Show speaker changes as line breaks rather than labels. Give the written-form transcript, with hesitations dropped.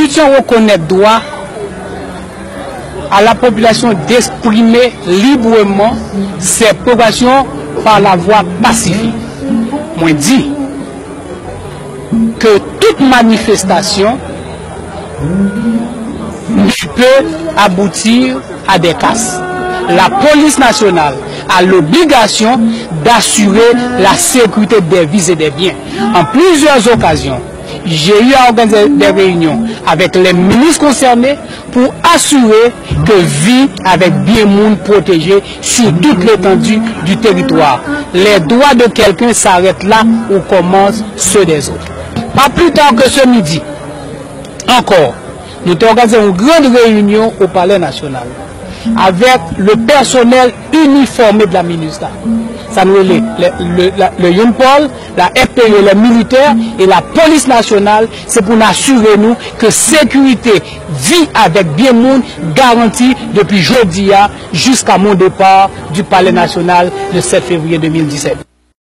Constitution reconnaît droit à la population d'exprimer librement ses préoccupations par la voie pacifique. Moi dit que toute manifestation peut aboutir à des casses. La police nationale a l'obligation d'assurer la sécurité des vies et des biens. En plusieurs occasions, j'ai eu à organiser des réunions avec les ministres concernés pour assurer que vie avec bien monde protégé sur toute l'étendue du territoire. Les droits de quelqu'un s'arrêtent là où commencent ceux des autres. Pas plus tard que ce midi, encore, nous avons organisé une grande réunion au Palais national avec le personnel uniformé de la ministère. Ça nous est le UNPOL, la FPE, les militaires et la police nationale. C'est pour nous assurer nous que sécurité, vie avec bien monde garantie depuis jeudi jusqu'à mon départ du Palais national le 7 février 2017.